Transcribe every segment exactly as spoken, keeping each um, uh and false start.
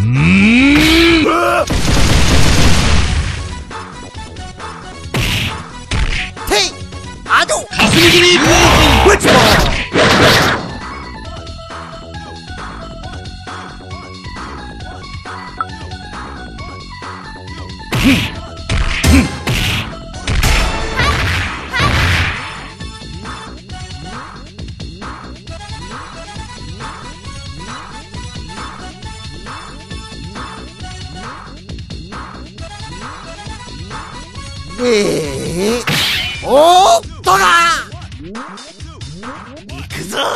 ええー、おーっとな行くぞ。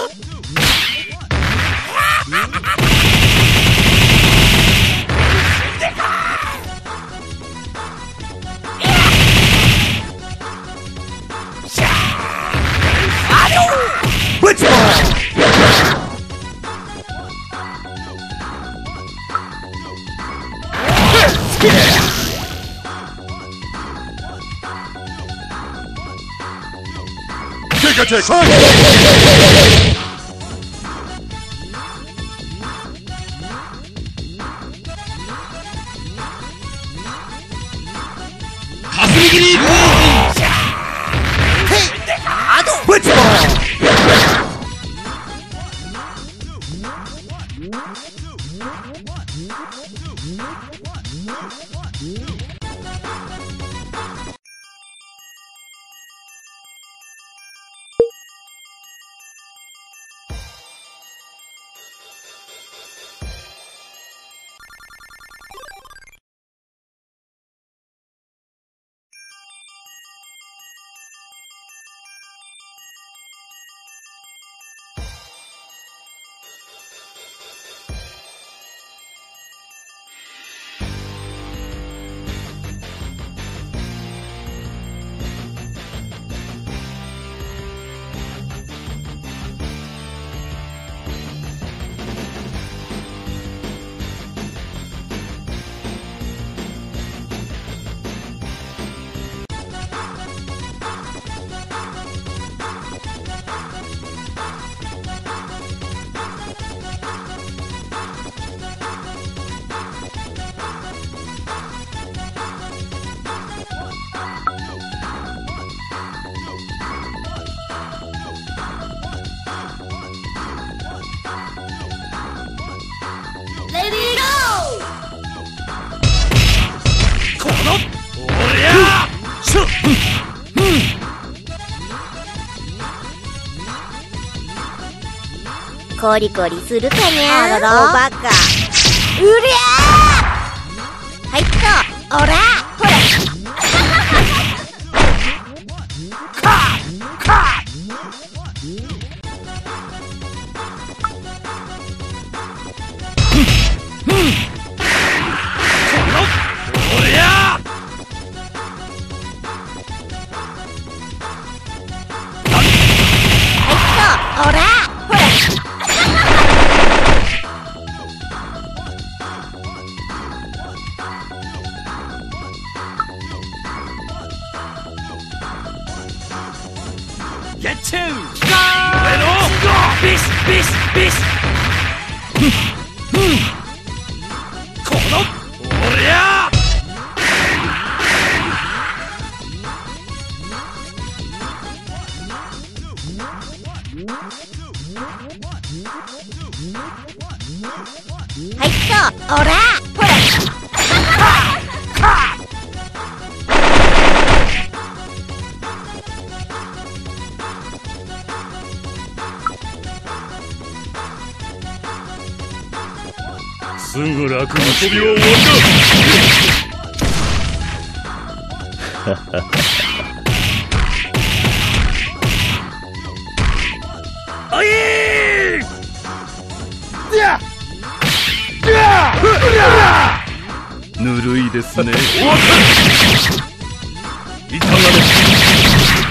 Take a take! Fight! 霞切り！ あと！ぶちぼ！ コリコリするかにゃ。あらら、おバカ。うりゃー。はいっと、おら、ほら。 カーカーおりゃー。 はいっと、おら。 Get two! Bish! Bish! Bish! このおりゃー。 はいっと、おら、ほら。 すぐ楽に遊びは終わりだ。おいー。やっ。ぬるいですね。終わった。いかがですか。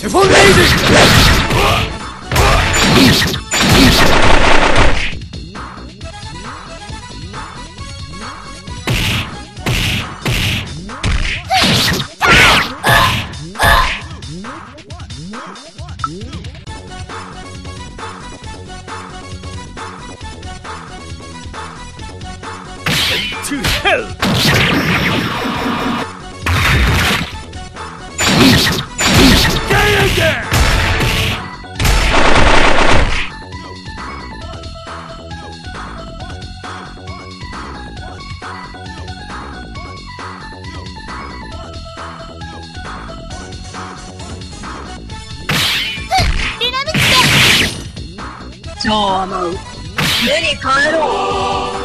テフォンレイズ。To hell! 超甘う。家に帰ろう。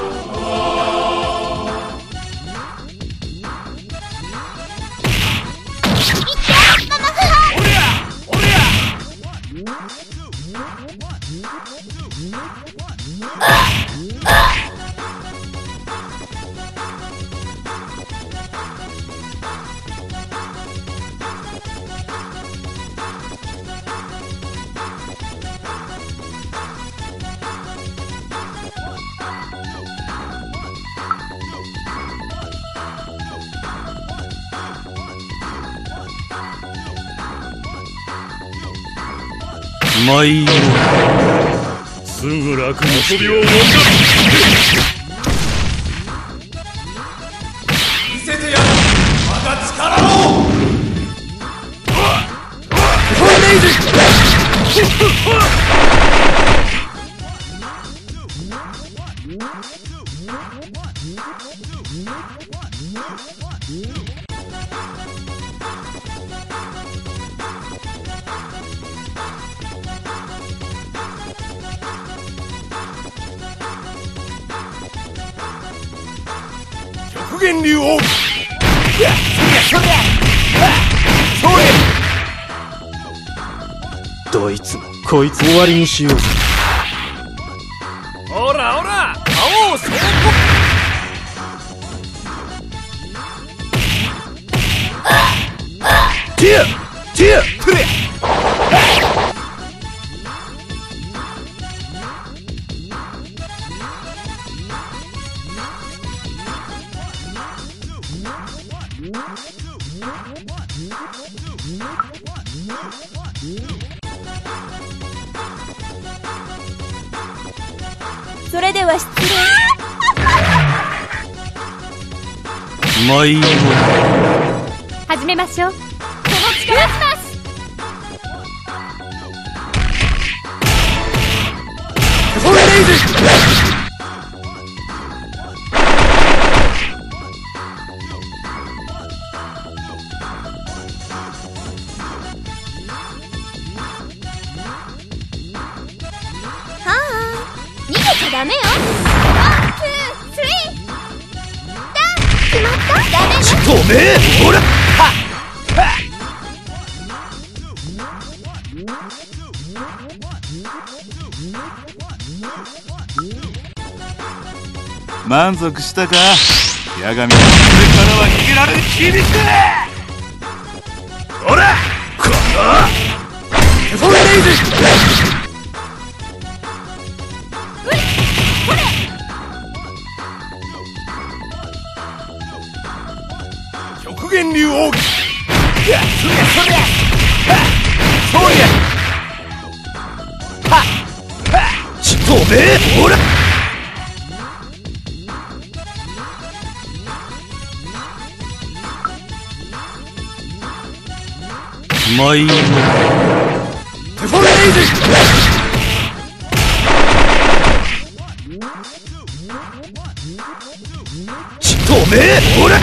まあいいよ。すぐ楽に遊びを終わる。見せてやる。我が力を。フォーレイズ。極限流王。どいつもこいつ終わりにしよう。ほらほら、青をそこ。ティアティアプレー。 それでは失礼。 まあいいよ。 始めましょう。この力します。 フォーレイズ。 ダメよ。ワン、ツー、スリー。だ、決まった。ダメね。 止め。ほら。はっ。満足したか。八神の上からは逃げられる。響く。ほら。この。フォーレイズ。極限流奥義。やそりゃそりゃ。そりゃ。はっはっ。ちとめ。ほら。まあいいよ。テフォンレイズ。ちとめ。ほら。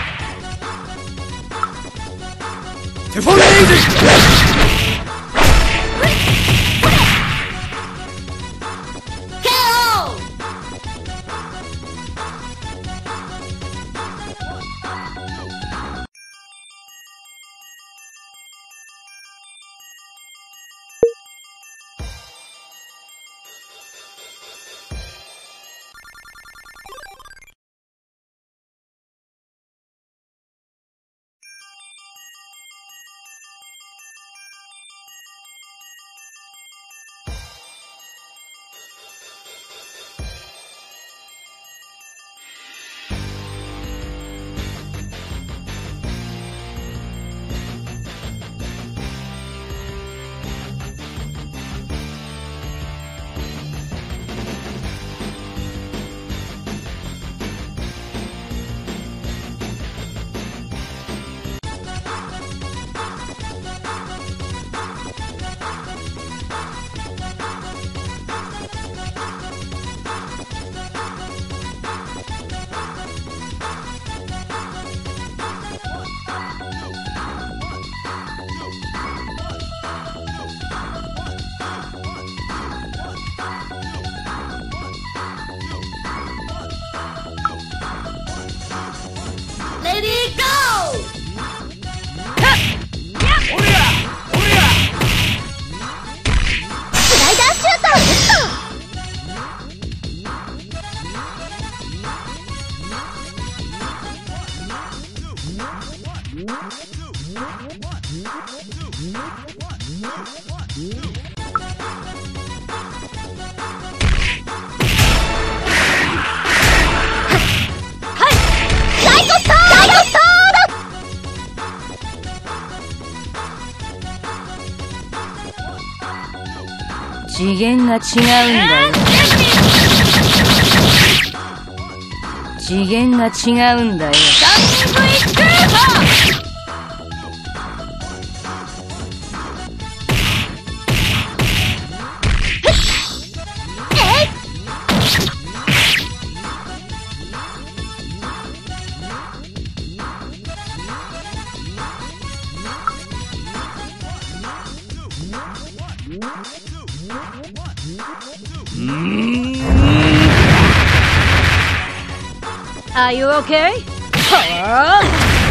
テフォンレイズ。 次元が違うんだよ。次元が違うんだよ。Are you okay? Huh?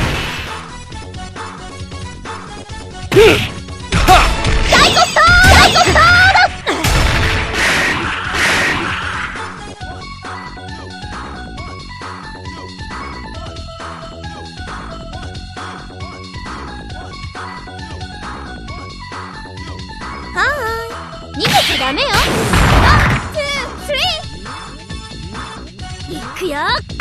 Hi. 逃げちゃダメよ。ワン、ツー、スリー。行くよ。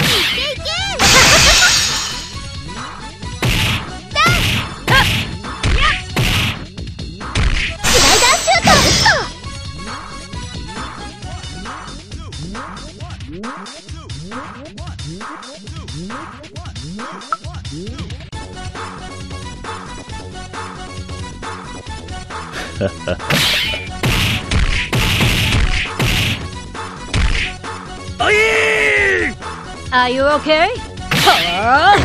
Are you okay? Huh?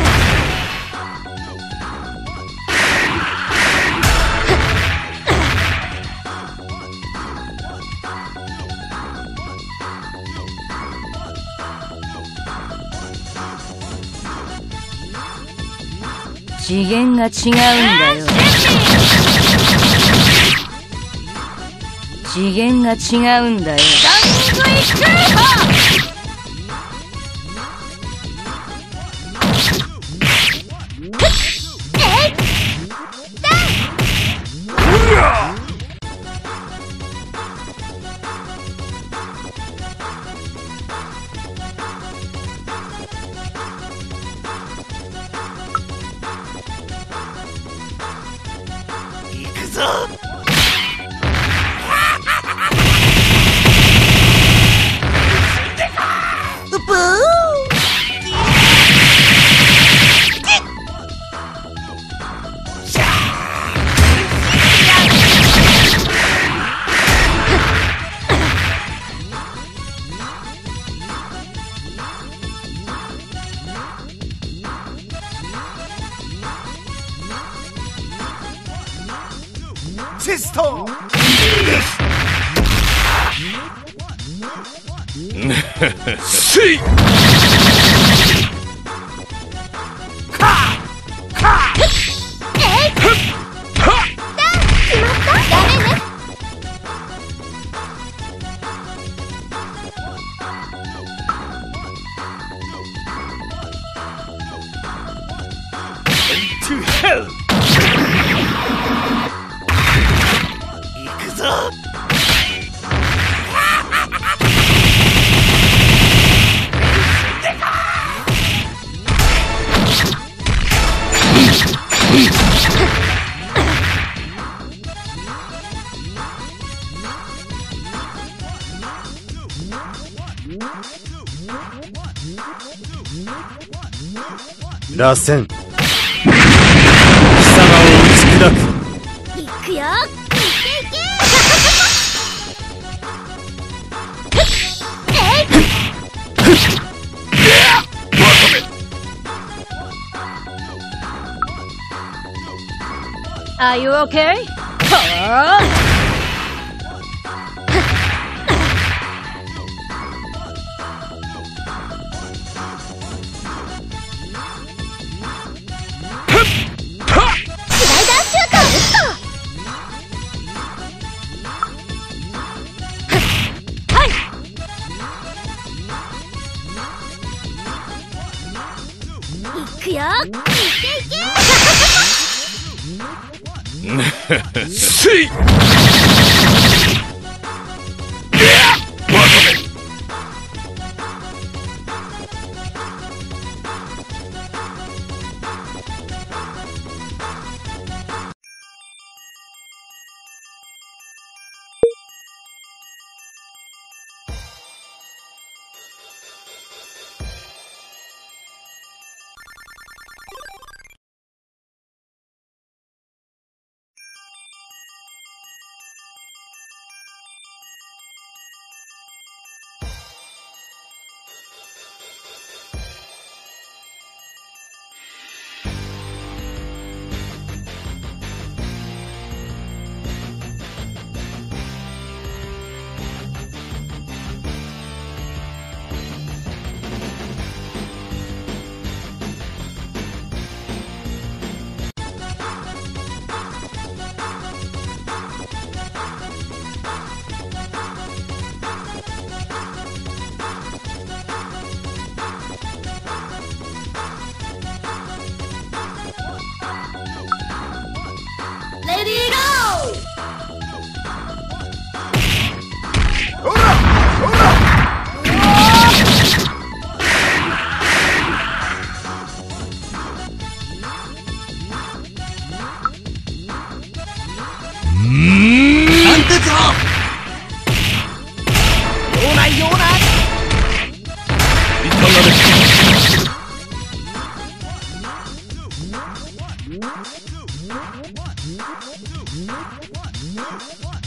次元が違うんだよ。次元が違うんだよ。 チストシイカーカーえいっはっ決まったダメねトゥヘル行くぞ螺旋貴様を打ち砕くいくよいけいけえいっ Are you okay? Huh? いくよいけいけシイ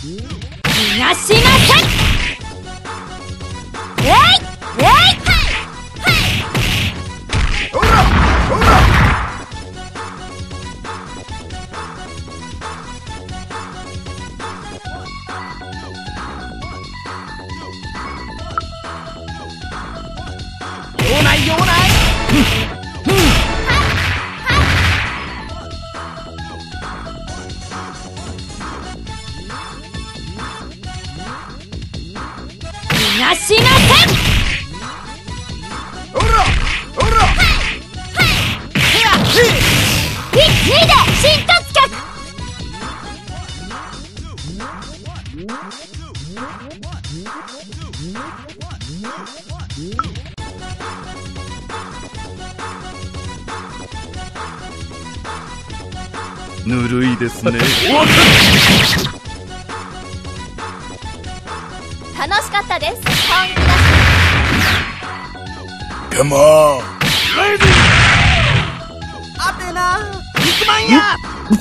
逃がしません。えいえいほらほら用ない用ない。 逃がしません。 ほらほらいちで新突脚。 ぬるいですね。 楽しかったです。本気だし。 Come on。 あてな肉まんや。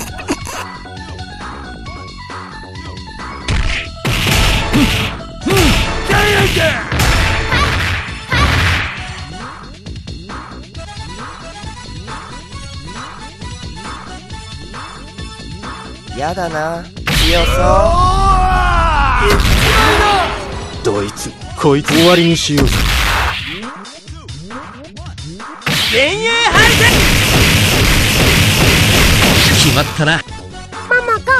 やだな、強そう。どいつこいつ終わりにしようぜ。 前衛配線。 決まったな。 ママが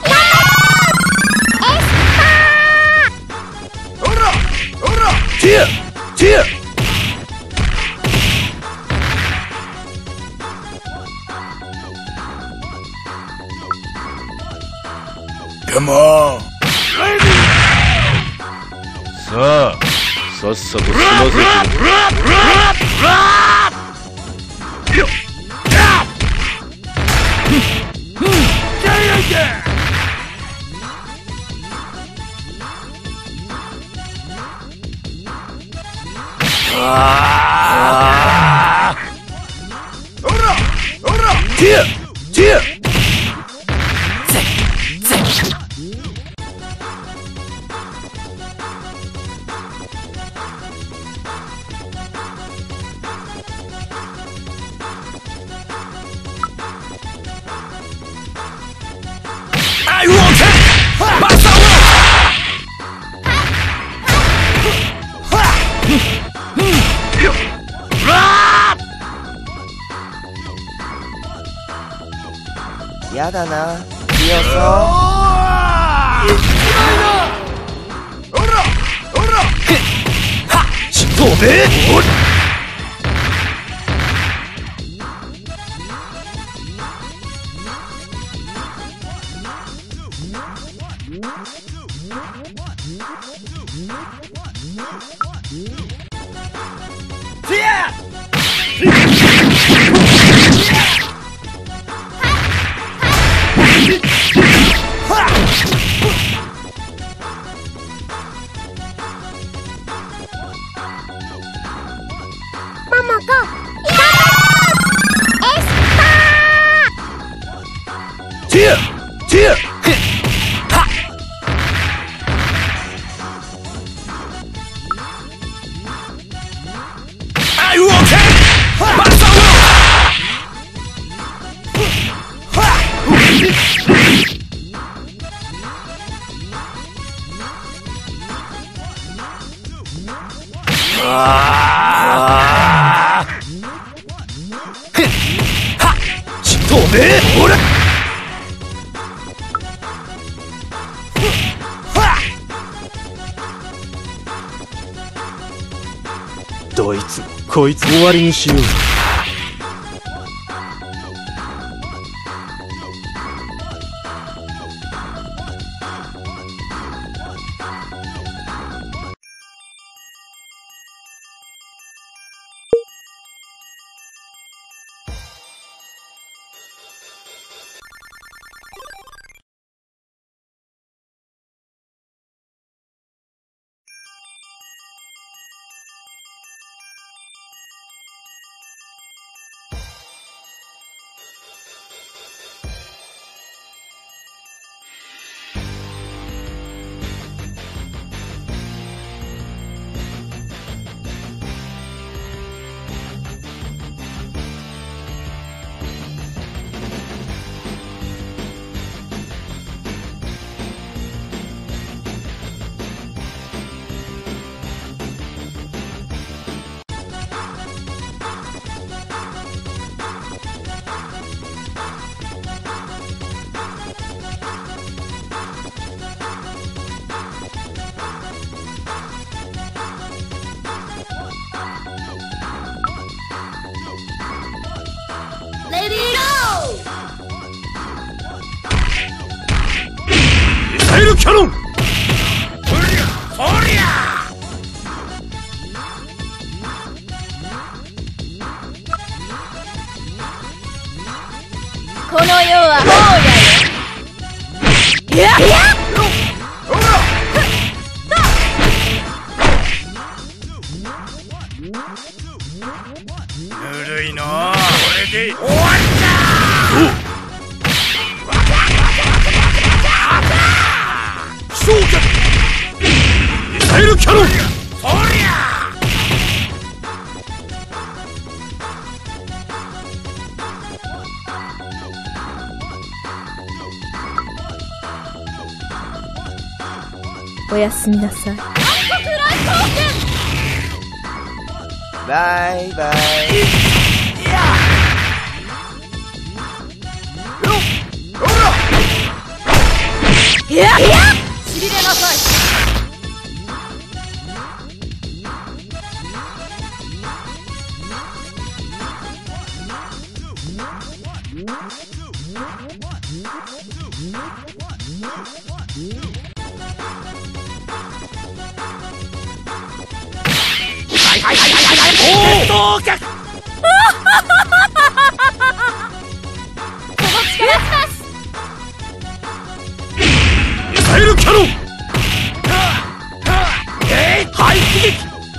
ほらほらチェアチェア。Come on。 さあ、さっさと済ませて。 ほらほらチェアチェア。I will take Basta will やだな、強そう。 ほらほらちょっとべおりママがエスパー。 チェアチェア。I will take Bastaちょっとべおらどいつこいつ終わりにしようぜ。 サイルキャノン。 この世は荒野よ。いやいやぬるいな。これで終わりだ。昇格ミサイルキャノン。そりゃおやすみなさい。 バイバイ。 いやいやしびれなさい。 合格。ミサイルキャノン。排出撃。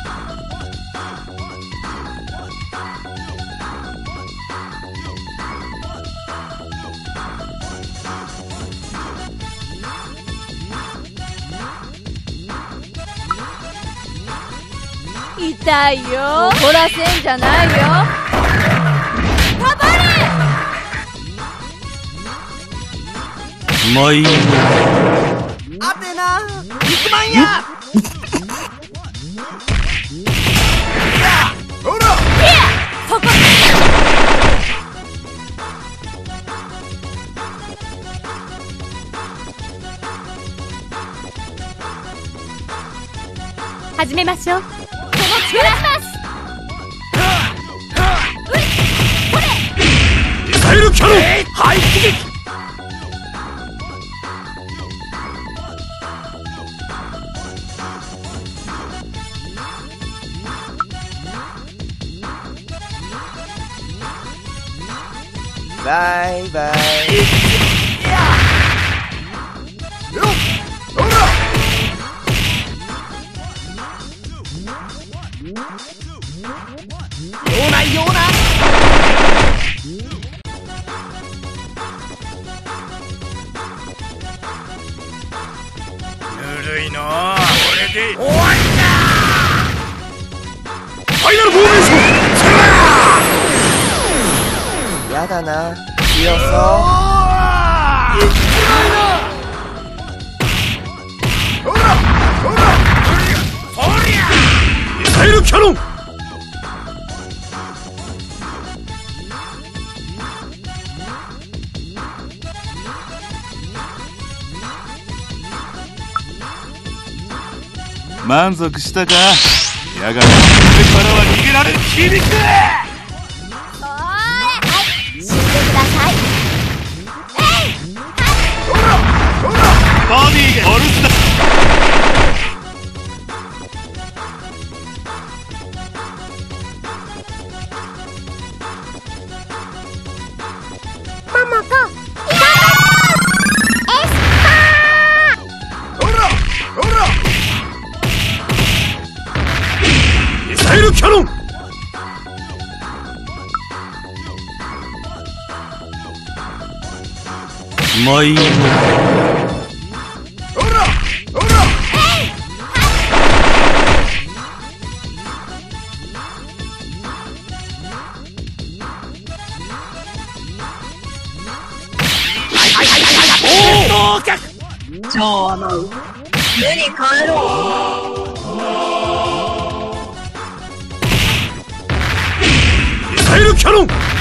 痛いよ。怒らせんじゃないよ。たばれ。 まい。 アテナ肉まんや。 ほら。 そこ。始めましょう。ミサイルキャノン。排出撃。 バイバイ。用ないような。 ぬるいな。これで終わりだ。ファイナルフォーメーション。 やだな。強そう。 ほらほら。そりゃ。ミサイルキャノン。 満足したか。やがてこれからは逃げられる響く。 おーい、はい死んでください。えいほらほら。 ボディーがお留守だ。 ママといたほらほら。ミサイルキャノン。 まい。 ほらほら。合格。 超思う。家に帰ろう。 ミサイルキャノン。